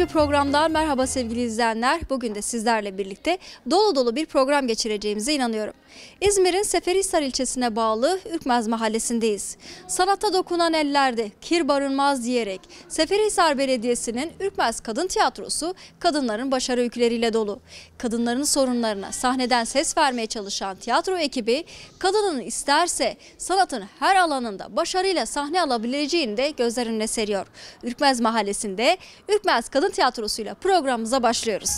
bir programdan merhaba sevgili izleyenler. Bugün de sizlerle birlikte dolu dolu bir program geçireceğimize inanıyorum. İzmir'in Seferihisar ilçesine bağlı Ürkmez mahallesindeyiz. Sanata dokunan ellerde kir barınmaz diyerek Seferihisar Belediyesi'nin Ürkmez Kadın Tiyatrosu kadınların başarı öyküleriyle dolu. Kadınların sorunlarına sahneden ses vermeye çalışan tiyatro ekibi kadının isterse sanatın her alanında başarıyla sahne alabileceğini de gözler önüne seriyor. Ürkmez mahallesinde Ürkmez Kadın Tiyatrosu'yla programımıza başlıyoruz.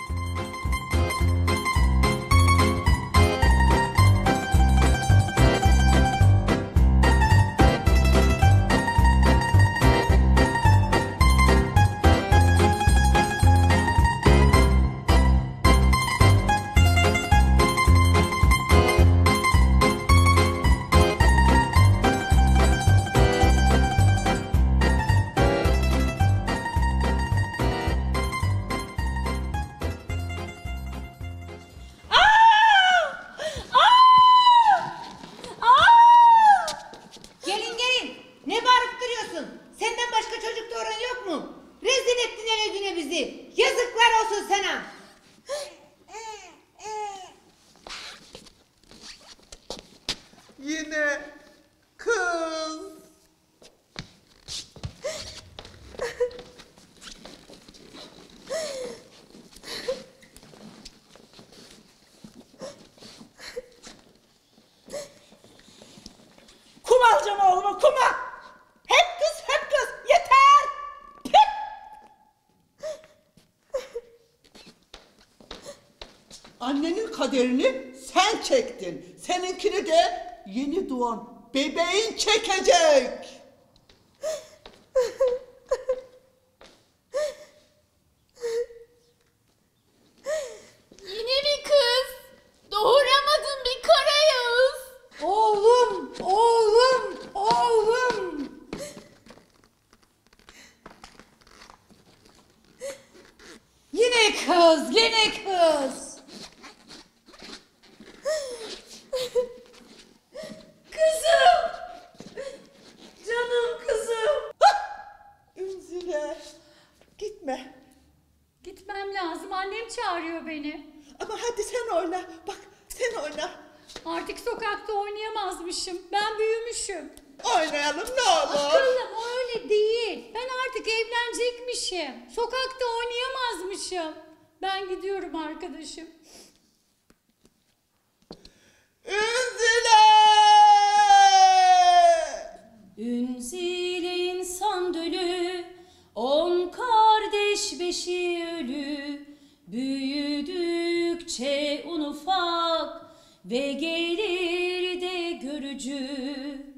Yine kız. Kum alacağım oğluma, kuma. Hep kız, hep kız. Yeter. Annenin kaderini sen çektin. Seninkini de yeni doğan bebeğin çekecek. Yine bir kız. Doğuramadın bir Karayağız. Oğlum, oğlum, oğlum. Yine kız, yine kız. Kızım. Canım kızım. Ünzile, gitme. Gitmem lazım. Annem çağırıyor beni. Ama hadi sen oyna. Bak sen oyna. Artık sokakta oynayamazmışım. Ben büyümüşüm. Oynayalım ne olur. Akıllım o öyle değil. Ben artık evlenecekmişim. Sokakta oynayamazmışım. Ben gidiyorum arkadaşım. Ünzile! Ünzile insan dölü, 10 kardeş 5'i ölü. Büyüdükçe un ufak ve gelir de görücü.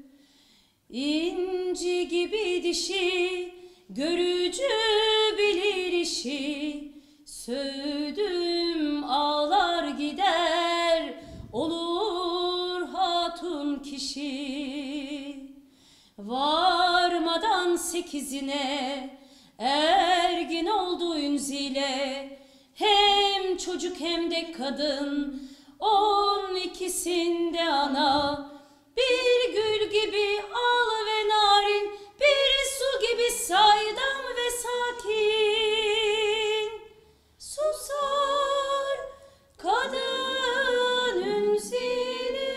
İnci gibi dişi, görücü bilir işi. Söğüdüm ağlar gider, olur hatun kişi. Varmadan 8'ine ergin oldu Ünzile. Hem çocuk hem de kadın, 12'sinde ana. Bir gül gibi al ve narin, bir su gibi saydam ve sakin. Susar kadın Ünzile.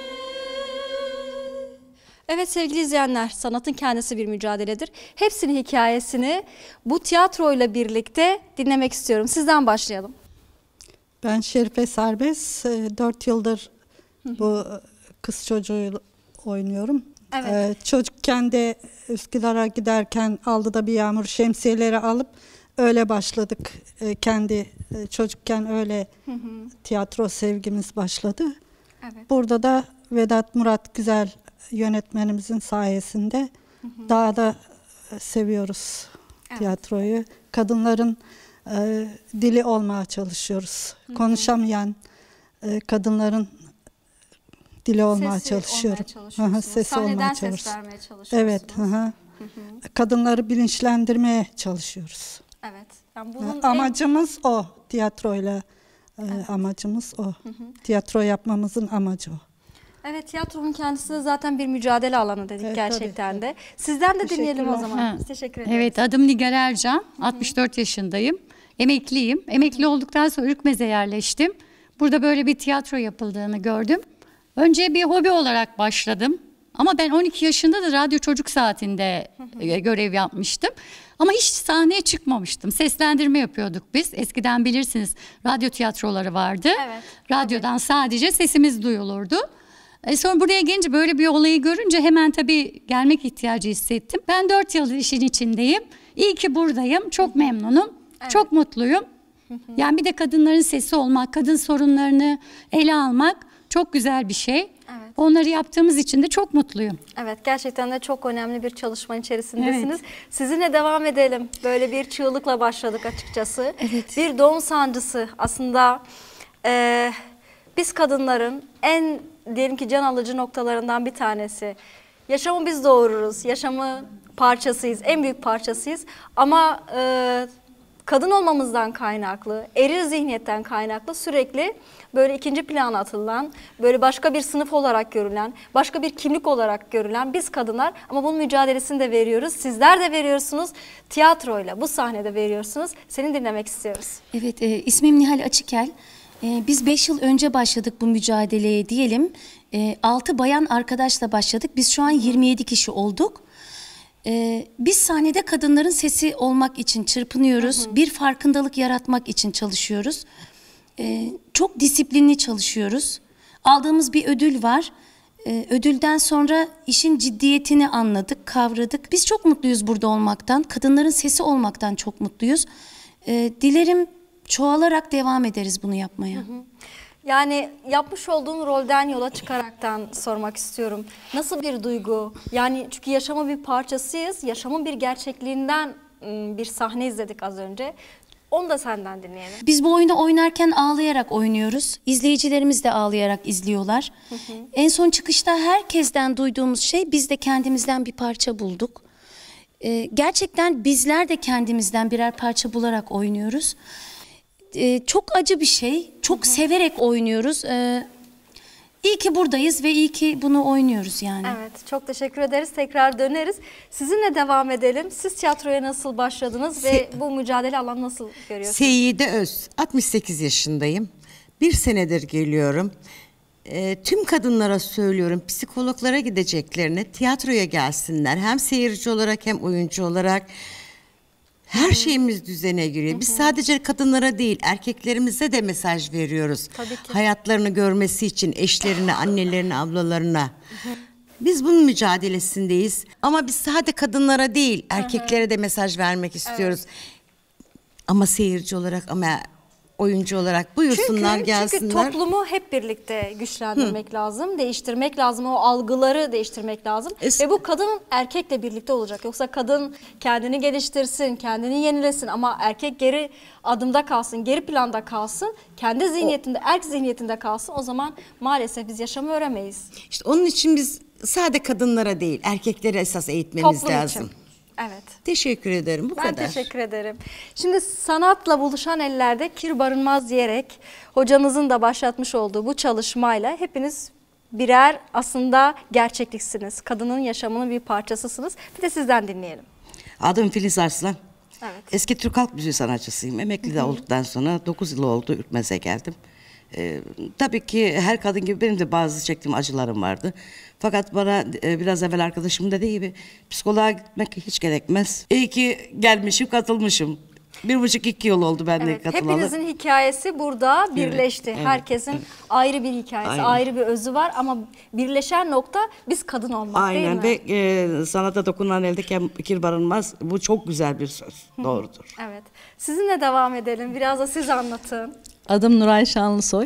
Evet sevgili izleyenler, sanatın kendisi bir mücadeledir. Hepsinin hikayesini bu tiyatroyla birlikte dinlemek istiyorum. Sizden başlayalım. Ben Şerife Serbest, 4 yıldır bu kız çocuğu oynuyorum. Evet. Çocukken de Üsküdar'a giderken Aldı'da bir yağmur şemsiyeleri alıp öyle başladık. Kendi çocukken öyle tiyatro sevgimiz başladı. Evet. Burada da Vedat Murat Güzel yönetmenimizin sayesinde daha da seviyoruz tiyatroyu. Kadınların dili olmaya çalışıyoruz. Konuşamayan kadınların dili olmaya çalışıyorum. Sesi olmaya Sahneden ses vermeye çalışıyorsunuz. Evet. Kadınları bilinçlendirmeye çalışıyoruz. Evet. Yani bunun amacımız o. Tiyatroyla amacımız o. Tiyatro yapmamızın amacı o. Evet, tiyatronun kendisi de zaten bir mücadele alanı dedik Evet, gerçekten tabii. de. Sizden de dinleyelim o Teşekkürler. zaman. Ha. Biz teşekkür ederiz. Evet, adım Nigar Ercan. 64 yaşındayım. Emekliyim. Emekli olduktan sonra Ürkmez'e yerleştim. Burada böyle bir tiyatro yapıldığını gördüm. Önce bir hobi olarak başladım. Ama ben 12 yaşında da Radyo Çocuk Saati'nde görev yapmıştım. Ama hiç sahneye çıkmamıştım. Seslendirme yapıyorduk biz. Eskiden bilirsiniz radyo tiyatroları vardı. Evet, Radyodan sadece sesimiz duyulurdu. Sonra buraya gelince böyle bir olayı görünce hemen tabii gelmek ihtiyacı hissettim. Ben 4 yıldır işin içindeyim. İyi ki buradayım. Çok memnunum. Çok mutluyum. Yani bir de kadınların sesi olmak, kadın sorunlarını ele almak çok güzel bir şey. Evet. Onları yaptığımız için de çok mutluyum. Evet, gerçekten de çok önemli bir çalışmanın içerisindesiniz. Sizinle devam edelim. Böyle bir çığlıkla başladık açıkçası. Evet. Bir doğum sancısı aslında biz kadınların en diyelim ki can alıcı noktalarından bir tanesi. Yaşamı biz doğururuz, yaşamı parçasıyız, en büyük parçasıyız. Ama kadın olmamızdan kaynaklı, eril zihniyetten kaynaklı sürekli böyle ikinci plana atılan, böyle başka bir sınıf olarak görülen, başka bir kimlik olarak görülen biz kadınlar ama bunun mücadelesini de veriyoruz. Sizler de veriyorsunuz. Tiyatroyla bu sahnede veriyorsunuz. Seni dinlemek istiyoruz. Evet, ismim Nihal Açıkel. Biz 5 yıl önce başladık bu mücadeleye diyelim. 6 bayan arkadaşla başladık. Biz şu an 27 kişi olduk. Biz sahnede kadınların sesi olmak için çırpınıyoruz. Bir farkındalık yaratmak için çalışıyoruz. Çok disiplinli çalışıyoruz. Aldığımız bir ödül var. Ödülden sonra işin ciddiyetini anladık, kavradık. Biz çok mutluyuz burada olmaktan. Kadınların sesi olmaktan çok mutluyuz. Dilerim çoğalarak devam ederiz bunu yapmaya. Yani yapmış olduğun rolden yola çıkaraktan sormak istiyorum. Nasıl bir duygu? Yani çünkü yaşamın bir parçasıyız. Yaşamın bir gerçekliğinden bir sahne izledik az önce. Onu da senden dinleyelim. Biz bu oyunu oynarken ağlayarak oynuyoruz. İzleyicilerimiz de ağlayarak izliyorlar. En son çıkışta herkesten duyduğumuz şey biz de kendimizden bir parça bulduk. Gerçekten bizler de kendimizden birer parça bularak oynuyoruz. Çok acı bir şey. Çok severek oynuyoruz. İyi ki buradayız ve iyi ki bunu oynuyoruz yani. Evet, çok teşekkür ederiz. Tekrar döneriz. Sizinle devam edelim. Siz tiyatroya nasıl başladınız ve bu mücadele alanı nasıl görüyorsunuz? Seyide Öz, 68 yaşındayım. 1 senedir geliyorum. Tüm kadınlara söylüyorum, psikologlara gideceklerine tiyatroya gelsinler. Hem seyirci olarak hem oyuncu olarak. Her şeyimiz düzene giriyor. Biz sadece kadınlara değil, erkeklerimize de mesaj veriyoruz. Tabii ki. Hayatlarını görmesi için eşlerine, annelerine, ablalarına. Biz bunun mücadelesindeyiz. Ama biz sadece kadınlara değil, erkeklere de mesaj vermek istiyoruz. Ama seyirci olarak, ama oyuncu olarak buyursunlar, gelsinler. Çünkü toplumu hep birlikte güçlendirmek lazım, değiştirmek lazım, o algıları değiştirmek lazım. Ve bu kadın erkekle birlikte olacak. Yoksa kadın kendini geliştirsin, kendini yenilesin ama erkek geri adımda kalsın, geri planda kalsın, kendi zihniyetinde, erkek zihniyetinde kalsın. O zaman maalesef biz yaşamı öğrenemeyiz. İşte onun için biz sadece kadınlara değil, erkeklere esas eğitmemiz Toplum lazım. için. Evet. Teşekkür ederim. Bu Ben kadar. teşekkür ederim. Şimdi sanatla buluşan ellerde kir barınmaz diyerek hocanızın da başlatmış olduğu bu çalışmayla hepiniz birer aslında gerçekliksiniz. Kadının yaşamının bir parçasısınız. Bir de sizden dinleyelim. Adım Filiz Arslan. Evet. Eski Türk halk müziği sanatçısıyım. Emekli de olduktan sonra 9 yıl oldu Ürkmez'e geldim. Tabii ki her kadın gibi benim de bazı çektiğim acılarım vardı. Fakat bana biraz evvel arkadaşım dediği gibi psikoloğa gitmek hiç gerekmez. İyi ki gelmişim, katılmışım. 1,5-2 yıl oldu ben de Evet, katılalı. hepinizin hikayesi burada birleşti. evet, Herkesin ayrı bir hikayesi, Aynen. ayrı bir özü var ama birleşen nokta biz kadın olmak değil mi? Aynen ve sanata dokunan elde kir barınmaz. Bu çok güzel bir söz. Doğrudur. Evet. Sizinle devam edelim. Biraz da siz anlatın. Adım Nuray Şanlısoy.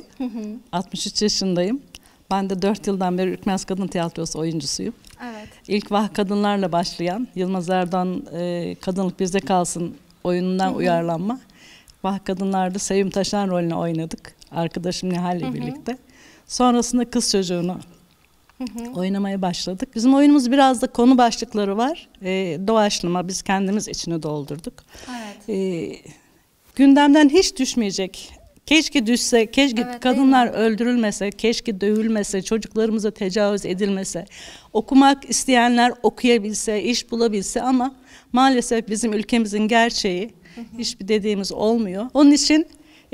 63 yaşındayım. Ben de 4 yıldan beri Ürkmez Kadın Tiyatrosu oyuncusuyum. Evet. İlk Vah Kadınlarla başlayan Yılmaz Erdoğan Kadınlık Bizde Kalsın oyunundan uyarlanma. Vah Kadınlar'da Sevim Taşan rolünü oynadık. Arkadaşım Nihal'le birlikte. Sonrasında Kız Çocuğunu oynamaya başladık. Bizim oyunumuz biraz da konu başlıkları var. Doğaçlama, biz kendimiz içini doldurduk. Evet. Gündemden hiç düşmeyecek Keşke düşse, keşke Evet, kadınlar öldürülmese, keşke dövülmese, çocuklarımıza tecavüz edilmese, okumak isteyenler okuyabilse, iş bulabilse ama maalesef bizim ülkemizin gerçeği hiçbir dediğimiz olmuyor. Onun için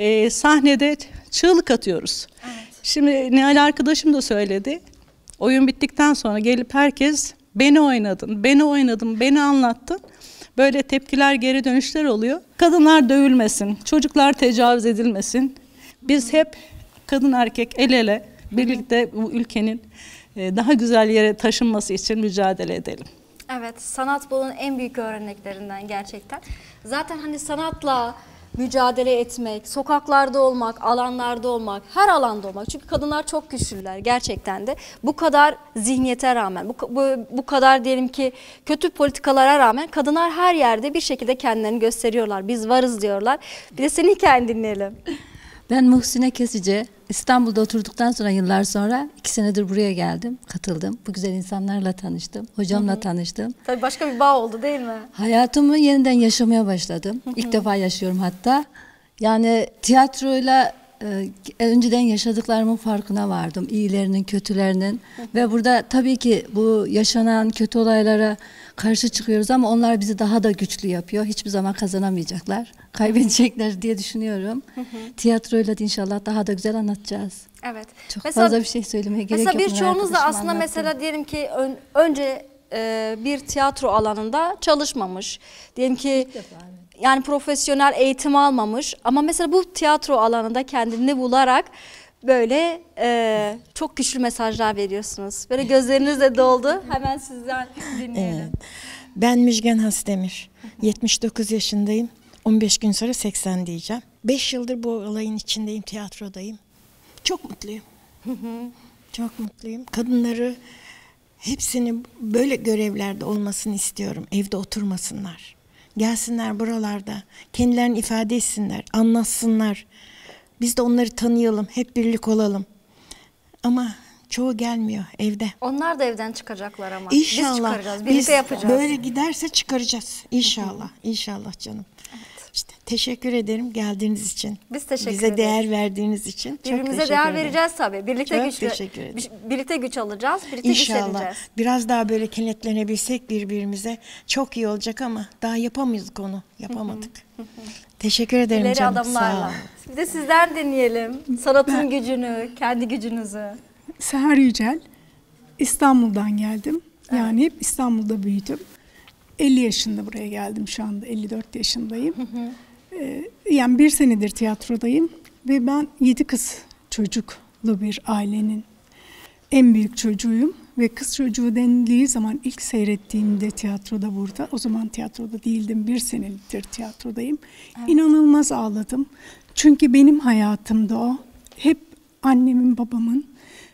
sahnede çığlık atıyoruz. Şimdi Nihal arkadaşım da söyledi. Oyun bittikten sonra gelip herkes beni oynadın, beni oynadın, beni anlattın. Böyle tepkiler, geri dönüşler oluyor. Kadınlar dövülmesin, çocuklar tecavüz edilmesin. Biz hep kadın erkek el ele birlikte bu ülkenin daha güzel yere taşınması için mücadele edelim. Evet, sanat bunun en büyük örneklerinden gerçekten. Zaten hani sanatla mücadele etmek, sokaklarda olmak, alanlarda olmak, her alanda olmak. Çünkü kadınlar çok güçlüler gerçekten de. Bu kadar zihniyete rağmen, bu kadar diyelim ki kötü politikalara rağmen kadınlar her yerde bir şekilde kendilerini gösteriyorlar. Biz varız diyorlar. Bir de senin hikayeni dinleyelim. Ben Muhsine Kesici. İstanbul'da oturduktan sonra yıllar sonra 2 senedir buraya geldim, katıldım. Bu güzel insanlarla tanıştım, hocamla tanıştım. Tabii başka bir bağ oldu değil mi? Hayatımı yeniden yaşamaya başladım. İlk defa yaşıyorum hatta. Yani tiyatroyla önceden yaşadıklarımın farkına vardım. İyilerinin, kötülerinin. Ve burada tabii ki bu yaşanan kötü olaylara karşı çıkıyoruz ama onlar bizi daha da güçlü yapıyor. Hiçbir zaman kazanamayacaklar. Kaybedecekler diye düşünüyorum. Tiyatroyla da inşallah daha da güzel anlatacağız. Evet. Çok mesela, fazla bir şey söylemeye gerek yok. Mesela birçoğunuz da aslında Arkadaşım anlattı. mesela diyelim ki önce bir tiyatro alanında çalışmamış. Diyelim ki yani profesyonel eğitim almamış ama mesela bu tiyatro alanında kendini bularak böyle çok güçlü mesajlar veriyorsunuz. Böyle gözleriniz de doldu. Hemen sizden dinleyelim. Ben Müjgan Hasdemir. 79 yaşındayım. 15 gün sonra 80 diyeceğim. 5 yıldır bu olayın içindeyim, tiyatrodayım. Çok mutluyum. Çok mutluyum. Kadınları hepsini böyle görevlerde olmasını istiyorum. Evde oturmasınlar. Gelsinler buralarda. Kendilerini ifade etsinler. Anlatsınlar. Biz de onları tanıyalım. Hep birlik olalım. Ama çoğu gelmiyor evde. Onlar da evden çıkacaklar ama. İnşallah. Biz çıkaracağız. Birlikte yapacağız. Böyle giderse çıkaracağız. İnşallah. İnşallah canım. İşte teşekkür ederim geldiğiniz için. Biz teşekkür Bize ederiz. değer verdiğiniz için. Çok Birbirimize teşekkür değer ederim. vereceğiz tabii. Birlikte Çok teşekkür ederim. birlikte güç alacağız. Birlikte İnşallah. güçleneceğiz. Biraz daha böyle kenetlenebilsek birbirimize çok iyi olacak ama daha yapamıyorduk onu. Yapamadık. Teşekkür ederim İleri canım. Sağ adamlarla. olun. Bir de sizden dinleyelim. Sanatın gücünü, kendi gücünüzü. Seher Yücel. İstanbul'dan geldim. Yani hep İstanbul'da büyüdüm. 50 yaşında buraya geldim şu anda. 54 yaşındayım. Yani 1 senedir tiyatrodayım. Ve ben 7 kız çocuklu bir ailenin en büyük çocuğuyum. Ve kız çocuğu denildiği zaman ilk seyrettiğimde tiyatroda burada. O zaman tiyatroda değildim. 1 senedir tiyatrodayım. Evet. İnanılmaz ağladım. Çünkü benim hayatımda o. Hep annemin babamın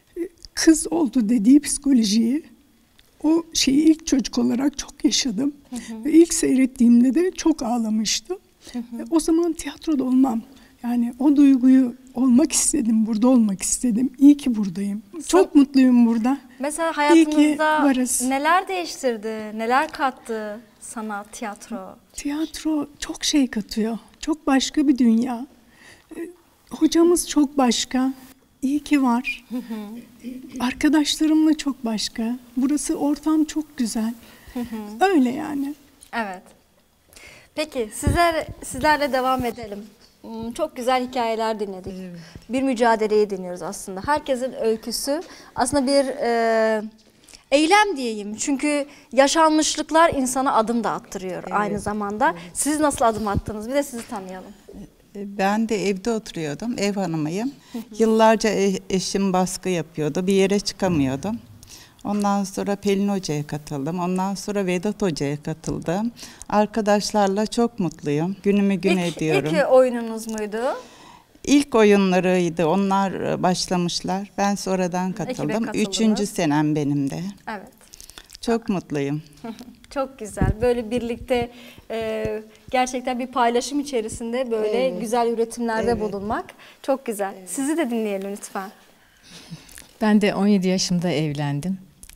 kız oldu dediği psikolojiyi, o şeyi ilk çocuk olarak çok yaşadım. Ve ilk seyrettiğimde de çok ağlamıştım. O zaman tiyatroda olmam. Yani o duyguyu olmak istedim, burada olmak istedim. İyi ki buradayım. Çok mutluyum burada. Mesela hayatınızda varız. neler değiştirdi, neler kattı sanat, tiyatro? Tiyatro çok şey katıyor. Çok başka bir dünya. Hocamız çok başka. İyi ki var. Arkadaşlarımla çok başka. Burası ortam çok güzel. Öyle yani. Evet. Peki sizlerle devam edelim. Çok güzel hikayeler dinledik. Evet. Bir mücadeleyi dinliyoruz aslında. Herkesin öyküsü aslında bir eylem diyeyim. Çünkü yaşanmışlıklar insana adım da attırıyor aynı zamanda. Evet. Siz nasıl adım attınız? Bir de sizi tanıyalım. Ben de evde oturuyordum, ev hanımıyım. Yıllarca eşim baskı yapıyordu, bir yere çıkamıyordum. Ondan sonra Pelin Hoca'ya katıldım, ondan sonra Vedat Hoca'ya katıldım. Arkadaşlarla çok mutluyum, günümü gün ediyorum. İlk oyununuz muydu? İlk oyunlarıydı, onlar başlamışlar. Ben sonradan katıldım. 3. senem benim de. Evet. Çok mutluyum. Çok güzel. Böyle birlikte gerçekten bir paylaşım içerisinde böyle güzel üretimlerde bulunmak çok güzel. Sizi de dinleyelim lütfen. Ben de 17 yaşımda evlendim.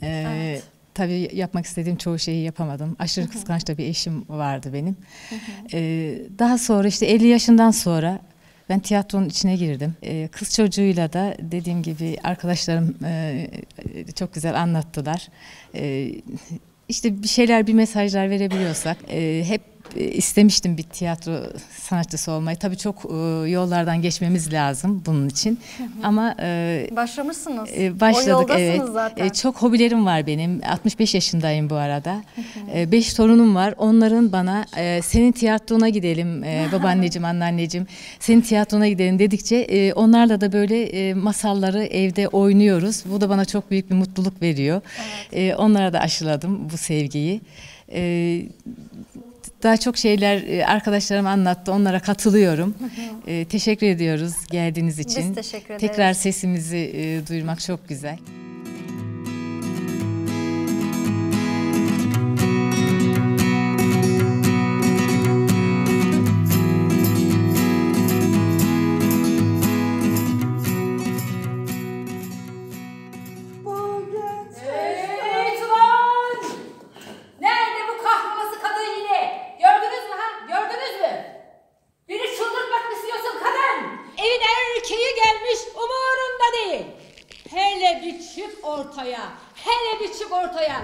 Tabii yapmak istediğim çoğu şeyi yapamadım. Aşırı kıskanç da bir eşim vardı benim. Daha sonra işte 50 yaşından sonra Ben tiyatronun içine girdim. Kız çocuğuyla da dediğim gibi arkadaşlarım çok güzel anlattılar. İşte bir şeyler, bir mesajlar verebiliyorsak hep istemiştim bir tiyatro sanatçısı olmayı. Tabii çok yollardan geçmemiz lazım bunun için. Ama başlamışsınız. Başladık, o evet. Zaten. Çok hobilerim var benim. 65 yaşındayım bu arada. 5 torunum var. Onların bana senin tiyatrona gidelim babaanneciğim, anneanneciğim. Senin tiyatrona gidelim dedikçe onlarla da böyle masalları evde oynuyoruz. Bu da bana çok büyük bir mutluluk veriyor. Evet. Onlara da aşıladım bu sevgiyi. Daha çok şeyler arkadaşlarım anlattı. Onlara katılıyorum. Teşekkür ediyoruz geldiğiniz için. Biz teşekkür ederiz. Tekrar sesimizi duyurmak çok güzel. Hele bir çık ortaya.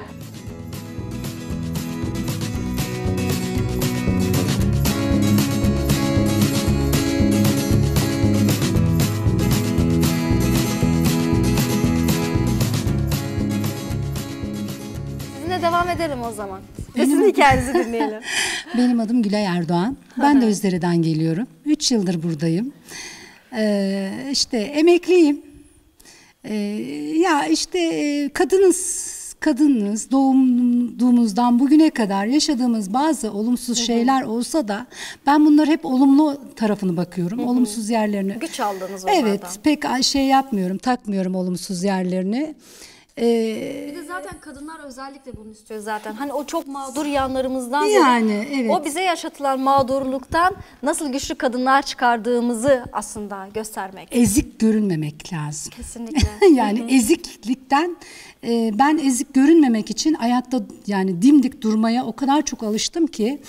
Sizinle devam edelim o zaman. Ve sizin hikayenizi dinleyelim. Benim adım Gülay Erdoğan. Ben de Özdere'den geliyorum. 3 yıldır buradayım. İşte emekliyim. Ya işte kadınız doğumumuzdan bugüne kadar yaşadığımız bazı olumsuz şeyler olsa da ben bunları hep olumlu tarafını bakıyorum. Olumsuz yerlerini. Güç aldınız onlardan. Evet, pek şey yapmıyorum, takmıyorum olumsuz yerlerini. Bir de zaten kadınlar özellikle bunu istiyor zaten. Hani o çok mağdur yanlarımızdan yani, evet. O bize yaşatılan mağdurluktan nasıl güçlü kadınlar çıkardığımızı aslında göstermek. Ezik görünmemek lazım. Kesinlikle. Yani eziklikten ben ezik görünmemek için ayakta yani dimdik durmaya o kadar çok alıştım ki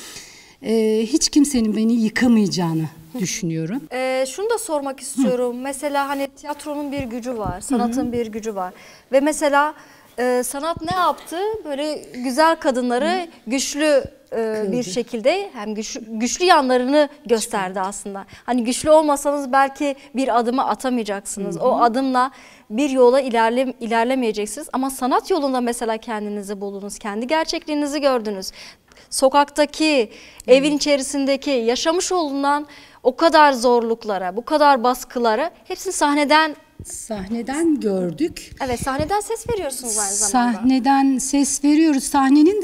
hiç kimsenin beni yıkamayacağını düşünüyorum. Şunu da sormak istiyorum. Mesela hani tiyatronun bir gücü var, sanatın bir gücü var. Ve mesela sanat ne yaptı? Böyle güzel kadınları güçlü bir şekilde hem güçlü yanlarını gösterdi aslında. Hani güçlü olmasanız belki bir adımı atamayacaksınız. O adımla bir yola ilerlemeyeceksiniz. Ama sanat yolunda mesela kendinizi buldunuz, kendi gerçekliğinizi gördünüz. Sokaktaki, evin içerisindeki yaşamış olunan o kadar zorluklara, bu kadar baskılara hepsini sahneden gördük. Evet, sahneden ses veriyorsunuz aynı zamanda. Sahneden ses veriyoruz. Sahnenin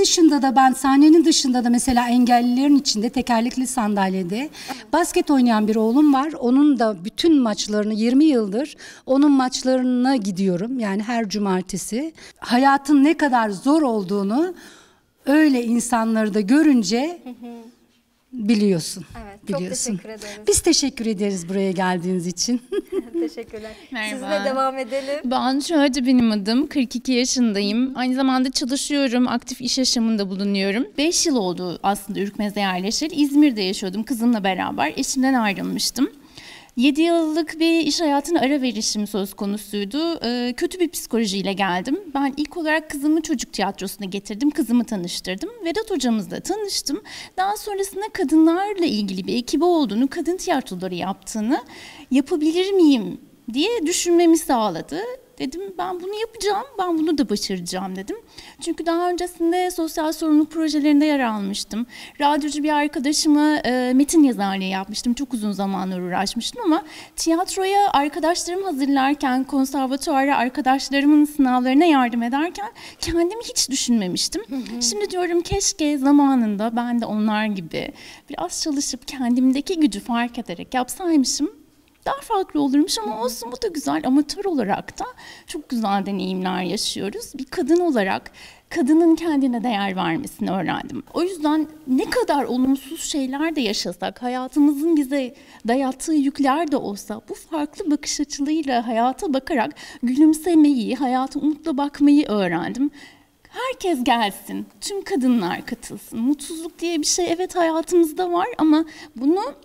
dışında da mesela engellilerin içinde tekerlekli sandalyede basket oynayan bir oğlum var. Onun da bütün maçlarını 20 yıldır onun maçlarına gidiyorum. Yani her cumartesi. Hayatın ne kadar zor olduğunu öyle insanları da görünce biliyorsun. Evet, çok biliyorsun. teşekkür ederiz. Biz teşekkür ederiz buraya geldiğiniz için. Teşekkürler. Merhaba. Sizinle devam edelim. Banu Çağcı benim adım. 42 yaşındayım. Aynı zamanda çalışıyorum. Aktif iş yaşamında bulunuyorum. 5 yıl oldu aslında Ürkmez'e yerleşeli. İzmir'de yaşıyordum kızımla beraber. Eşimden ayrılmıştım. 7 yıllık bir iş hayatına ara verişim söz konusuydu. Kötü bir psikolojiyle geldim. Ben ilk olarak kızımı çocuk tiyatrosuna getirdim. Kızımı tanıştırdım. Vedat hocamızla tanıştım. Daha sonrasında kadınlarla ilgili bir ekibi olduğunu, kadın tiyatroları yaptığını, yapabilir miyim diye düşünmemi sağladı. Dedim ben bunu yapacağım, ben bunu da başaracağım dedim. Çünkü daha öncesinde sosyal sorumluluk projelerinde yer almıştım. Radyocu bir arkadaşıma metin yazarlığı yapmıştım. Çok uzun zamanlar uğraşmıştım ama tiyatroya arkadaşlarım hazırlarken, konservatuara arkadaşlarımın sınavlarına yardım ederken kendimi hiç düşünmemiştim. Şimdi diyorum keşke zamanında ben de onlar gibi biraz çalışıp kendimdeki gücü fark ederek yapsaymışım. Daha farklı olurmuş ama olsun, bu da güzel. Amatör olarak da çok güzel deneyimler yaşıyoruz. Bir kadın olarak kadının kendine değer vermesini öğrendim. O yüzden ne kadar olumsuz şeyler de yaşasak, hayatımızın bize dayattığı yükler de olsa bu farklı bakış açılarıyla hayata bakarak gülümsemeyi, hayata umutla bakmayı öğrendim. Herkes gelsin, tüm kadınlar katılsın. Mutsuzluk diye bir şey evet hayatımızda var ama bunu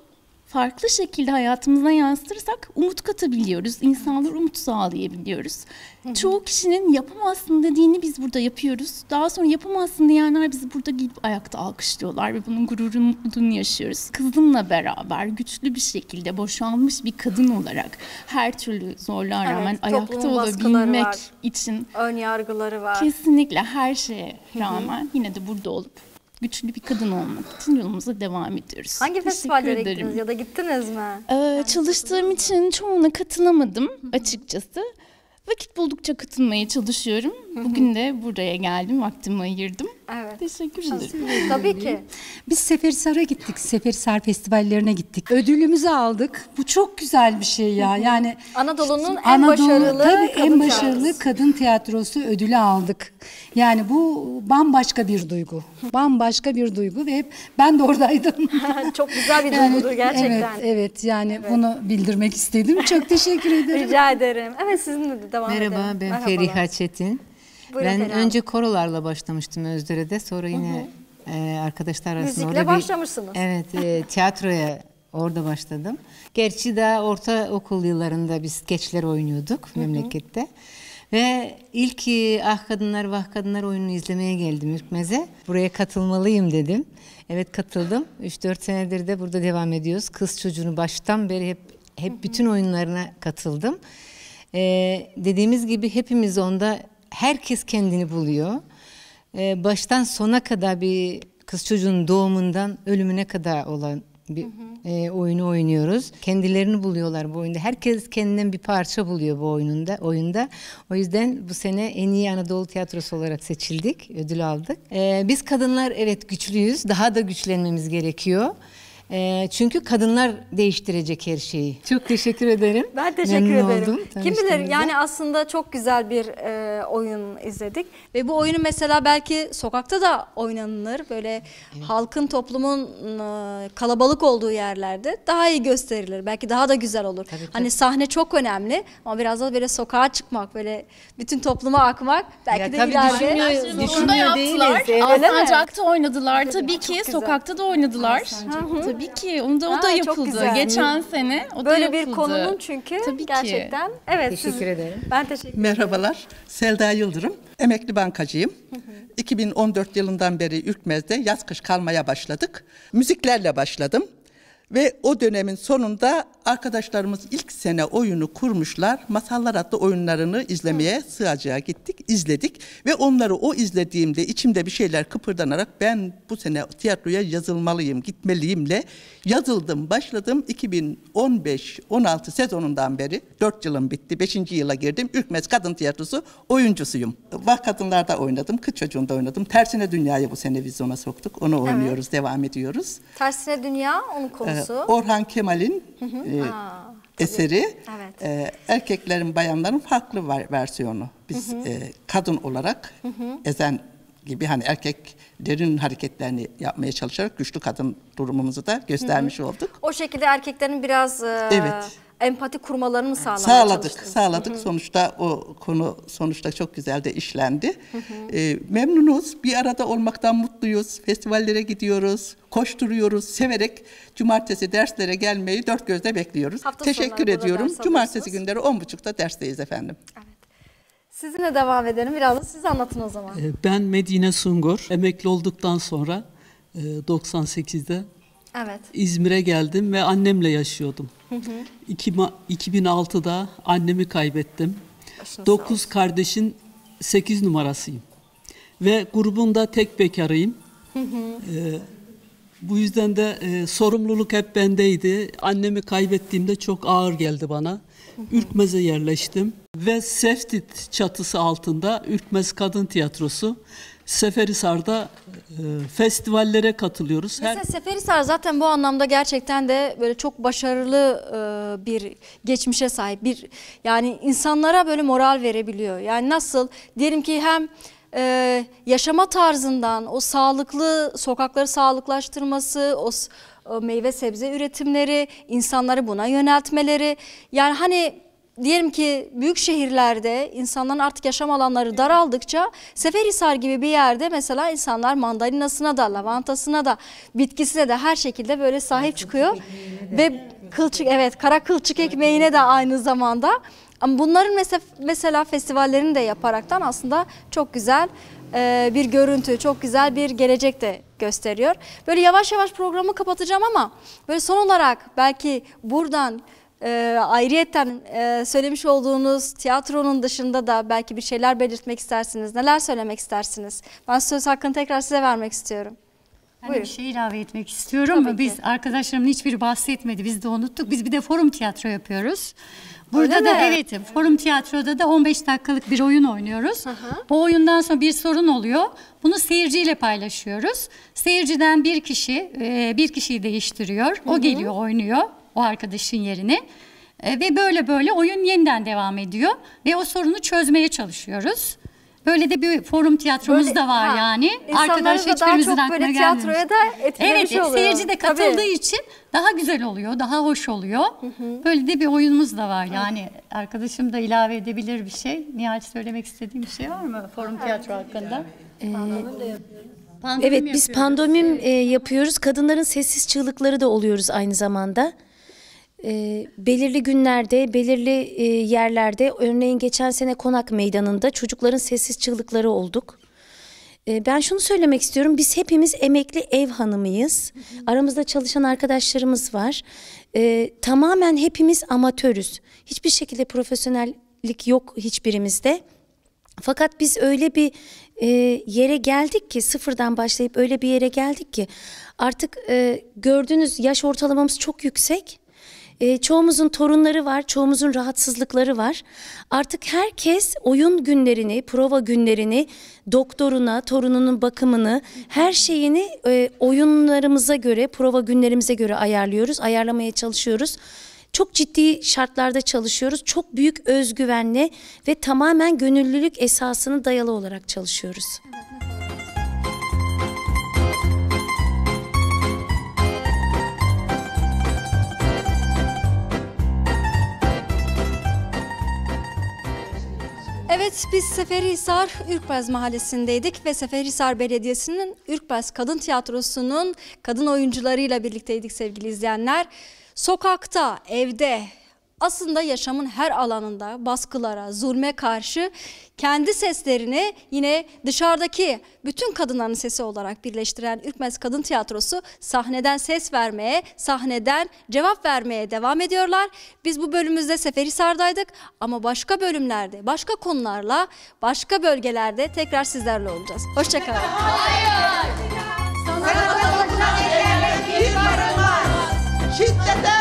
farklı şekilde hayatımıza yansıtırsak umut katabiliyoruz. İnsanlara umut sağlayabiliyoruz. Çoğu kişinin yapamazsın dediğini biz burada yapıyoruz. Daha sonra yapamazsın diyenler bizi burada gidip ayakta alkışlıyorlar ve bunun gururunu, mutluluğunu yaşıyoruz. Kızımla beraber güçlü bir şekilde boşanmış bir kadın olarak her türlü zorluğa rağmen ayakta olabilmek için ön yargıları var. Kesinlikle her şeye rağmen yine de burada olup güçlü bir kadın olmak için yolumuza devam ediyoruz. Hangi festivallere gittiniz ya da gittiniz mi? Çalıştığım için çoğuna katılamadım açıkçası. Vakit buldukça katılmaya çalışıyorum. Bugün de buraya geldim, vaktimi ayırdım. Evet. Teşekkür ederim. Tabii ki. Biz Seferihisar'a gittik. Seferihisar festivallerine gittik. Ödülümüzü aldık. Bu çok güzel bir şey ya. Yani Anadolu'nun en başarılı en başarılı kadın tiyatrosu ödülü aldık. Yani bu bambaşka bir duygu. Bambaşka bir duygu ve hep ben de oradaydım. Çok güzel bir duygudur gerçekten. Evet yani bunu bildirmek istedim. Çok teşekkür ederim. Rica ederim. Evet, sizinle de devam edelim. Merhaba, ben Feriha Çetin. Ben önce korolarla başlamıştım Özdere'de. Sonra yine arkadaşlar arasında müzikle başlamışsınız. Evet, tiyatroya orada başladım. Gerçi daha ortaokul yıllarında biz skeçler oynuyorduk memlekette. Ve ilk Ah Kadınlar Vah Kadınlar oyununu izlemeye geldim Ürkmez'e. Buraya katılmalıyım dedim. Evet, katıldım. 3-4 senedir de burada devam ediyoruz. Kız çocuğunu baştan beri hep bütün oyunlarına katıldım. Dediğimiz gibi hepimiz onda, herkes kendini buluyor. Baştan sona kadar bir kız çocuğun doğumundan ölümüne kadar olan bir oyunu oynuyoruz. Kendilerini buluyorlar bu oyunda. Herkes kendinden bir parça buluyor bu oyunda. O yüzden bu sene en iyi Anadolu tiyatrosu olarak seçildik. Ödül aldık. Biz kadınlar evet güçlüyüz. Daha da güçlenmemiz gerekiyor. Çünkü kadınlar değiştirecek her şeyi. Çok teşekkür ederim. Ben teşekkür ederim. Kim bilir, yani aslında çok güzel bir oyun izledik. Ve bu oyunu mesela belki sokakta da oynanılır. Böyle halkın, toplumun kalabalık olduğu yerlerde daha iyi gösterilir. Belki daha da güzel olur. Tabii. Hani sahne çok önemli ama biraz da böyle sokağa çıkmak, böyle bütün topluma akmak belki de ileride. Bunu yaptılar. Alsancak'ta oynadılar. Tabii ki sokakta da oynadılar. Tabii ki. O da yapıldı. Geçen sene o da yapıldı. Böyle bir konunun çünkü tabii gerçekten. Ki. Evet. Teşekkür ederim. Ben teşekkür ederim. Merhabalar. Selda Yıldırım. Emekli bankacıyım. 2014 yılından beri Ürkmez'de yaz kış kalmaya başladık. Müziklerle başladım. Ve o dönemin sonunda arkadaşlarımız ilk sene oyunu kurmuşlar. Masallar adlı oyunlarını izlemeye Sığacak'a gittik, izledik. Ve onları o izlediğimde içimde bir şeyler kıpırdanarak ben bu sene tiyatroya yazılmalıyım, gitmeliyimle yazıldım, başladım. 2015-16 sezonundan beri 4 yılım bitti, 5. yıla girdim. Ürkmez Kadın Tiyatrosu oyuncusuyum. Vah Kadınlar'da oynadım, Kız Çocuğu'nda oynadım. Tersine Dünya'yı bu sene vizyona soktuk. Onu oynuyoruz, devam ediyoruz. Tersine Dünya, onun konusu. Orhan Kemal'in eseri. Evet. Erkeklerin, bayanların farklı versiyonu. Biz kadın olarak ezen gibi, hani erkeklerin hareketlerini yapmaya çalışarak güçlü kadın durumumuzu da göstermiş olduk. O şekilde erkeklerin biraz empati kurmalarını mı Sağladık. Sonuçta o konu çok güzel de işlendi. Memnunuz. Bir arada olmaktan mutluyuz. Festivallere gidiyoruz. Koşturuyoruz. Severek cumartesi derslere gelmeyi dört gözle bekliyoruz. Teşekkür ediyorum. Cumartesi günleri 10.30'da dersteyiz efendim. Evet. Sizinle devam edelim. Biraz da siz anlatın o zaman. Ben Medine Sungur. Emekli olduktan sonra 98'de İzmir'e geldim ve annemle yaşıyordum. 2006'da annemi kaybettim. 9 kardeşin 8 numarasıyım. Ve grubunda tek bekarıyım. Bu yüzden de sorumluluk hep bendeydi. Annemi kaybettiğimde çok ağır geldi bana. Ürkmez'e yerleştim ve Seftit çatısı altında Ürkmez Kadın Tiyatrosu Seferihisar'da festivallere katılıyoruz. Mesela Seferihisar zaten bu anlamda gerçekten de böyle çok başarılı bir geçmişe sahip. Yani insanlara böyle moral verebiliyor. Yani nasıl diyelim ki hem yaşama tarzından, o sağlıklı sokakları sağlıklaştırması, o meyve sebze üretimleri, insanları buna yöneltmeleri, yani hani diyelim ki büyük şehirlerde insanların artık yaşam alanları daraldıkça Seferihisar gibi bir yerde mesela insanlar mandalinasına da, lavantasına da, bitkisine de her şekilde böyle sahip çıkıyor. Ve kılçık, evet, kara kılçık ekmeğine de aynı zamanda. Ama bunların mesela festivallerini de yaparaktan aslında çok güzel bir görüntü, çok güzel bir gelecek de gösteriyor. Böyle yavaş yavaş programı kapatacağım ama böyle son olarak belki buradan ayrıyetten söylemiş olduğunuz tiyatronun dışında da belki bir şeyler belirtmek istersiniz. Neler söylemek istersiniz? Ben söz hakkını tekrar size vermek istiyorum. Ben bir şey ilave etmek istiyorum. Tabii biz ki. Arkadaşlarımın hiçbiri bahsetmedi. Biz de unuttuk. Biz bir de forum tiyatro yapıyoruz. Burada Öyle da mi? evet, forum tiyatroda da 15 dakikalık bir oyun oynuyoruz. O oyundan sonra bir sorun oluyor. Bunu seyirciyle paylaşıyoruz. Seyirciden bir kişiyi değiştiriyor. O geliyor, oynuyor o arkadaşın yerine. Ve böyle oyun yeniden devam ediyor. Ve o sorunu çözmeye çalışıyoruz. Böyle de bir forum tiyatromuz Böyle, da var yani. İnsanların da daha hiçbirimizin çok aklına böyle gelmemiş. tiyatroya da etkilemiş oluyor. Seyirci de katıldığı Tabii. için daha güzel oluyor, daha hoş oluyor. Böyle de bir oyunumuz da var. Yani arkadaşım da ilave edebilir bir şey. Nihal, söylemek istediğim bir şey var mı forum tiyatro hakkında? Evet, biz pandomim yapıyoruz. Kadınların sessiz çığlıkları da oluyoruz aynı zamanda. Belirli günlerde, belirli yerlerde, örneğin geçen sene Konak Meydanı'nda çocukların sessiz çığlıkları olduk. Ben şunu söylemek istiyorum, biz hepimiz emekli ev hanımıyız. Aramızda çalışan arkadaşlarımız var. Tamamen hepimiz amatörüz. Hiçbir şekilde profesyonellik yok hiçbirimizde. Fakat biz öyle bir yere geldik ki, sıfırdan başlayıp öyle bir yere geldik ki artık gördüğünüz yaş ortalamamız çok yüksek. Çoğumuzun torunları var, çoğumuzun rahatsızlıkları var. Artık herkes oyun günlerini, prova günlerini, doktoruna, torununun bakımını, her şeyini oyunlarımıza göre, prova günlerimize göre ayarlamaya çalışıyoruz. Çok ciddi şartlarda çalışıyoruz. Çok büyük özgüvenle ve tamamen gönüllülük esasına dayalı olarak çalışıyoruz. Evet, biz Seferihisar Ürkmez Mahallesi'ndeydik ve Seferihisar Belediyesi'nin Ürkmez Kadın Tiyatrosu'nun kadın oyuncularıyla birlikteydik sevgili izleyenler. Sokakta, evde, aslında yaşamın her alanında baskılara, zulme karşı kendi seslerini yine dışarıdaki bütün kadınların sesi olarak birleştiren Ürkmez Kadın Tiyatrosu sahneden ses vermeye, sahneden cevap vermeye devam ediyorlar. Biz bu bölümümüzde Seferihisar'daydık ama başka bölümlerde, başka konularla, başka bölgelerde tekrar sizlerle olacağız. Hoşçakalın. Şiddete